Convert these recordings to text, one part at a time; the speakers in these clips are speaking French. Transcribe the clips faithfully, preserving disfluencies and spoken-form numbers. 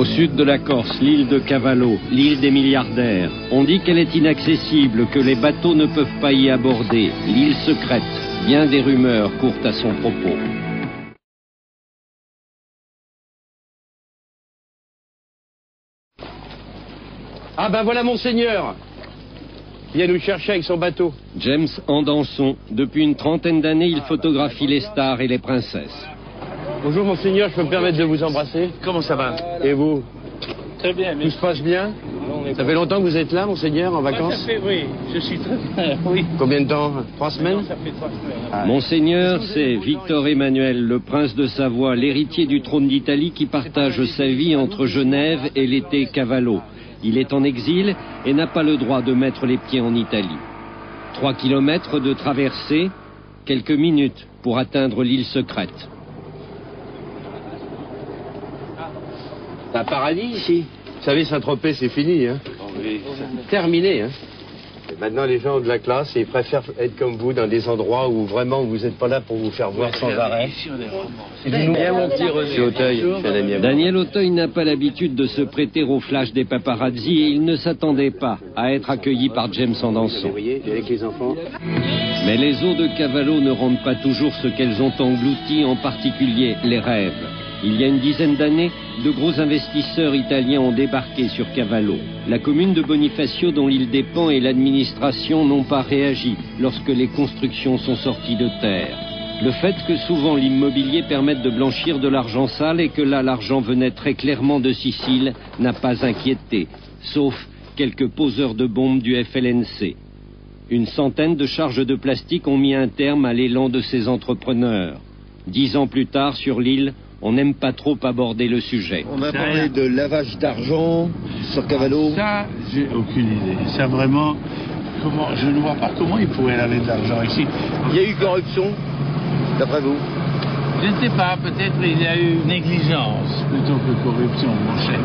sud de la Corse, l'île de Cavallo, l'île des milliardaires. On dit qu'elle est inaccessible, que les bateaux ne peuvent pas y aborder. L'île secrète. Bien des rumeurs courent à son propos. Ah ben voilà Monseigneur. Il vient nous chercher avec son bateau. James Andanson. Depuis une trentaine d'années, il photographie les stars et les princesses. Bonjour Monseigneur, je peux me permettre de vous embrasser? Comment ça va? Et vous? Très bien. Mais... Tout se passe bien? Ça fait longtemps que vous êtes là, Monseigneur, en vacances? Ça fait, oui, je suis très bien, oui. Combien de temps? Trois semaines? Non, ça fait trois semaines. Ah. Monseigneur, c'est Victor Emmanuel, le prince de Savoie, l'héritier du trône d'Italie qui partage sa vie entre Genève et l'été Cavallo. Il est en exil et n'a pas le droit de mettre les pieds en Italie. Trois kilomètres de traversée, quelques minutes pour atteindre l'île secrète. C'est un paradis ici. Vous savez, Saint-Tropez, c'est fini, hein. Oh, oui. Terminé, hein. Et maintenant, les gens ont de la classe et ils préfèrent être comme vous dans des endroits où vraiment vous n'êtes pas là pour vous faire voir sans arrêt. C'est bien mon petit René. C'est Auteuil, je suis un ami à vous. Daniel Auteuil n'a pas l'habitude de se prêter au flash des paparazzis et il ne s'attendait pas à être accueilli par James Andanson. Vous voyez, avec les enfants. Mais les eaux de Cavallo ne rendent pas toujours ce qu'elles ont englouti, en particulier les rêves. Il y a une dizaine d'années, de gros investisseurs italiens ont débarqué sur Cavallo. La commune de Bonifacio, dont l'île dépend, et l'administration n'ont pas réagi lorsque les constructions sont sorties de terre. Le fait que souvent l'immobilier permette de blanchir de l'argent sale et que là l'argent venait très clairement de Sicile n'a pas inquiété, sauf quelques poseurs de bombes du F L N C. Une centaine de charges de plastique ont mis un terme à l'élan de ces entrepreneurs. Dix ans plus tard, sur l'île, on n'aime pas trop aborder le sujet. On a parlé de lavage d'argent sur Cavallo. Ça, j'ai aucune idée. Ça vraiment, comment, je ne vois pas comment ils pourraient laver de l'argent ici. Il y a eu corruption, d'après vous? Je ne sais pas, peut-être il y a eu négligence plutôt que corruption, mon cher.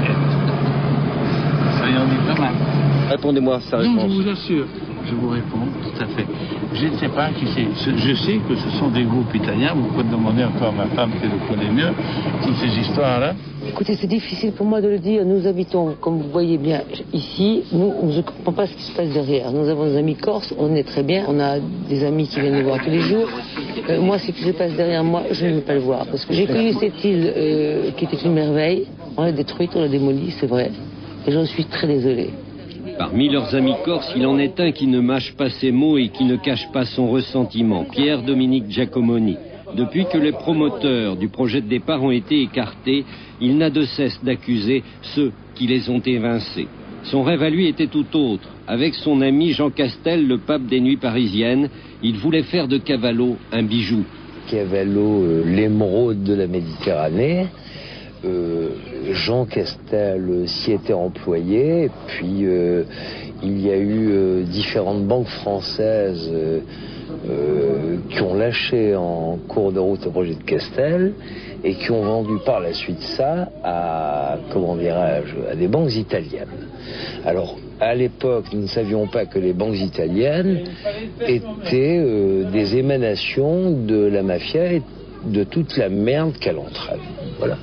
Ça y en est pas mal. Répondez-moi sa réponse. Non, je vous assure. Je vous réponds, tout à fait. Je ne sais pas qui c'est. Je sais que ce sont des groupes italiens. Vous pouvez demander encore à ma femme qui le connaît mieux, toutes ces histoires-là. Écoutez, c'est difficile pour moi de le dire. Nous habitons, comme vous voyez bien, ici. Nous, on ne comprend pas ce qui se passe derrière. Nous avons des amis corses, on est très bien. On a des amis qui viennent nous voir tous les jours. Euh, moi, ce qui se passe derrière moi, je ne veux pas le voir. Parce que j'ai connu cette île euh, qui était une merveille. On l'a détruite, on l'a démolie, c'est vrai. Et j'en suis très désolée. Parmi leurs amis corses, il en est un qui ne mâche pas ses mots et qui ne cache pas son ressentiment, Pierre-Dominique Giacomoni. Depuis que les promoteurs du projet de départ ont été écartés, il n'a de cesse d'accuser ceux qui les ont évincés. Son rêve à lui était tout autre. Avec son ami Jean Castel, le pape des nuits parisiennes, il voulait faire de Cavallo un bijou. Cavallo, euh, l'émeraude de la Méditerranée. Euh, Jean Castel s'y était employé, puis euh, il y a eu euh, différentes banques françaises euh, euh, qui ont lâché en cours de route le projet de Castel et qui ont vendu par la suite ça à, comment dirais-je, à des banques italiennes. Alors, à l'époque, nous ne savions pas que les banques italiennes étaient euh, des émanations de la mafia et de toute la merde qu'elle entraîne. Voilà.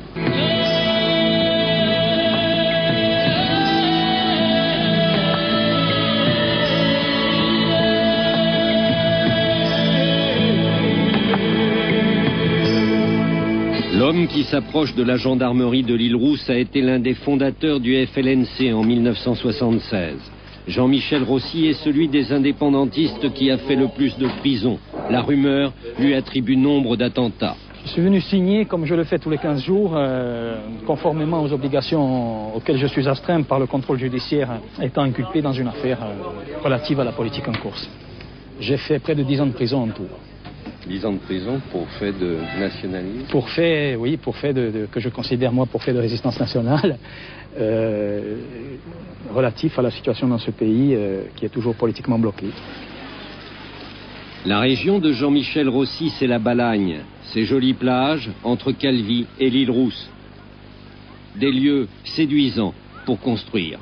L'homme qui s'approche de la gendarmerie de l'île Rousse a été l'un des fondateurs du F L N C en mille neuf cent soixante-seize. Jean-Michel Rossi est celui des indépendantistes qui a fait le plus de prison. La rumeur lui attribue nombre d'attentats. Je suis venu signer, comme je le fais tous les quinze jours, euh, conformément aux obligations auxquelles je suis astreint par le contrôle judiciaire, étant inculpé dans une affaire euh, relative à la politique en course. J'ai fait près de dix ans de prison en tout. dix ans de prison pour fait de nationalisme? Pour fait, oui, pour fait de, de, que je considère moi pour fait de résistance nationale, euh, relatif à la situation dans ce pays euh, qui est toujours politiquement bloqué. La région de Jean-Michel Rossi, c'est la Balagne. Ces jolies plages entre Calvi et l'île Rousse. Des lieux séduisants pour construire.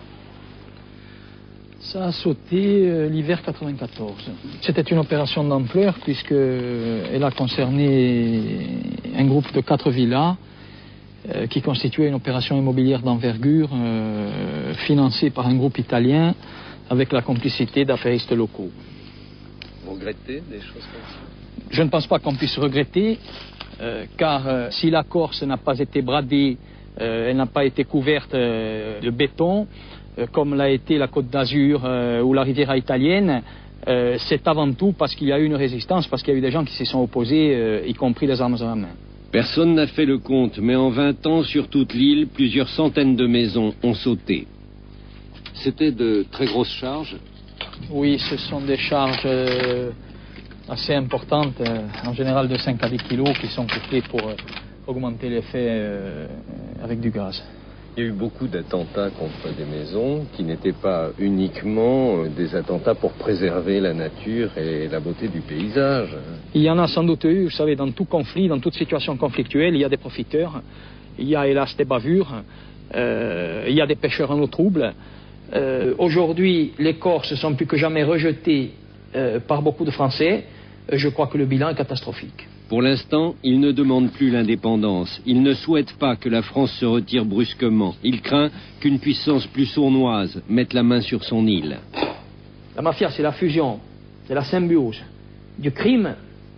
Ça a sauté euh, l'hiver quatre-vingt-quatorze. C'était une opération d'ampleur puisqu'elle a concerné un groupe de quatre villas euh, qui constituait une opération immobilière d'envergure euh, financée par un groupe italien avec la complicité d'affairistes locaux. Vous regrettez des choses comme ça? Je ne pense pas qu'on puisse regretter, euh, car euh, si la Corse n'a pas été bradée, euh, elle n'a pas été couverte euh, de béton, euh, comme l'a été la Côte d'Azur euh, ou la Riviera italienne, euh, c'est avant tout parce qu'il y a eu une résistance, parce qu'il y a eu des gens qui s'y sont opposés, euh, y compris les armes à la main. Personne n'a fait le compte, mais en vingt ans, sur toute l'île, plusieurs centaines de maisons ont sauté. C'était de très grosses charges? Oui, ce sont des charges euh, assez importantes, euh, en général de cinq à dix kilos, qui sont coupées pour euh, augmenter l'effet euh, avec du gaz. Il y a eu beaucoup d'attentats contre des maisons qui n'étaient pas uniquement des attentats pour préserver la nature et la beauté du paysage. Il y en a sans doute eu, vous savez, dans tout conflit, dans toute situation conflictuelle, il y a des profiteurs, il y a hélas des bavures, euh, il y a des pêcheurs en eau trouble. Euh, Aujourd'hui, les Corses sont plus que jamais rejetés euh, par beaucoup de Français. Je crois que le bilan est catastrophique. Pour l'instant, il ne demande plus l'indépendance. Il ne souhaite pas que la France se retire brusquement. Il craint qu'une puissance plus sournoise mette la main sur son île. La mafia, c'est la fusion, c'est la symbiose du crime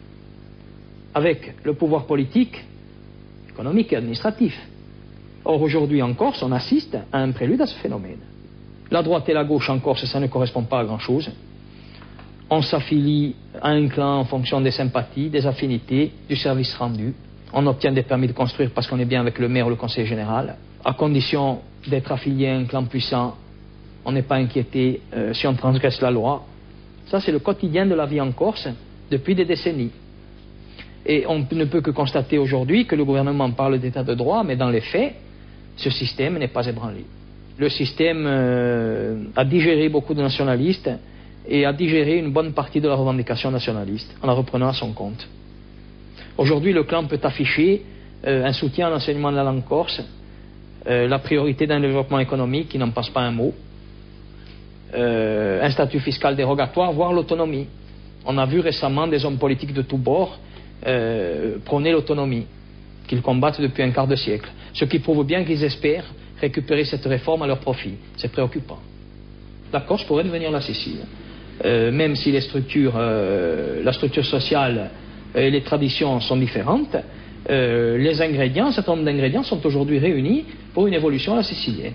avec le pouvoir politique, économique et administratif. Or, aujourd'hui en Corse, on assiste à un prélude à ce phénomène. La droite et la gauche en Corse, ça ne correspond pas à grand-chose. On s'affilie à un clan en fonction des sympathies, des affinités, du service rendu. On obtient des permis de construire parce qu'on est bien avec le maire ou le conseiller général. À condition d'être affilié à un clan puissant, on n'est pas inquiété euh, si on transgresse la loi. Ça, c'est le quotidien de la vie en Corse depuis des décennies. Et on ne peut que constater aujourd'hui que le gouvernement parle d'état de droit, mais dans les faits, ce système n'est pas ébranlé. Le système euh, a digéré beaucoup de nationalistes et a digéré une bonne partie de la revendication nationaliste en la reprenant à son compte. Aujourd'hui, le clan peut afficher euh, un soutien à l'enseignement de la langue corse, euh, la priorité d'un développement économique qui n'en passe pas un mot, euh, un statut fiscal dérogatoire, voire l'autonomie. On a vu récemment des hommes politiques de tous bords euh, prôner l'autonomie, qu'ils combattent depuis un quart de siècle, ce qui prouve bien qu'ils espèrent récupérer cette réforme à leur profit. C'est préoccupant. La Corse pourrait devenir la Sicile. Euh, même si les structures, euh, la structure sociale et les traditions sont différentes, euh, les ingrédients, un certain nombre d'ingrédients sont aujourd'hui réunis pour une évolution à la sicilienne.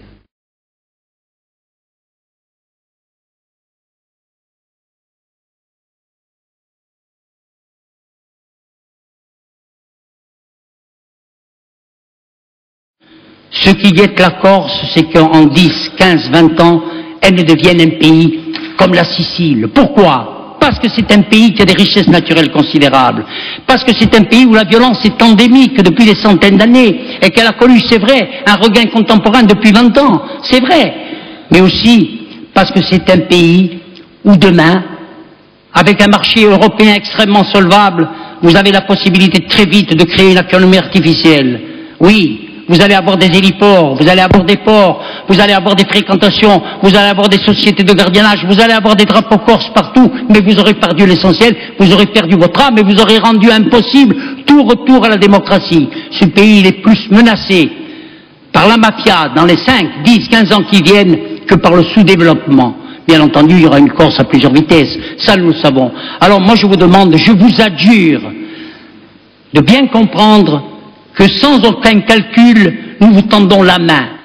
Ce qui guette la Corse, c'est qu'en dix, quinze, vingt ans, elle ne devienne un pays comme la Sicile. Pourquoi? Parce que c'est un pays qui a des richesses naturelles considérables. Parce que c'est un pays où la violence est endémique depuis des centaines d'années et qu'elle a connu, c'est vrai, un regain contemporain depuis vingt ans. C'est vrai. Mais aussi parce que c'est un pays où demain, avec un marché européen extrêmement solvable, vous avez la possibilité très vite de créer une économie artificielle. Oui. Vous allez avoir des héliports, vous allez avoir des ports, vous allez avoir des fréquentations, vous allez avoir des sociétés de gardiennage, vous allez avoir des drapeaux corses partout, mais vous aurez perdu l'essentiel, vous aurez perdu votre âme et vous aurez rendu impossible tout retour à la démocratie. Ce pays, il est plus menacé par la mafia dans les cinq, dix, quinze ans qui viennent que par le sous-développement. Bien entendu, il y aura une Corse à plusieurs vitesses, ça nous le savons. Alors moi je vous demande, je vous adjure de bien comprendre que sans aucun calcul, nous vous tendons la main.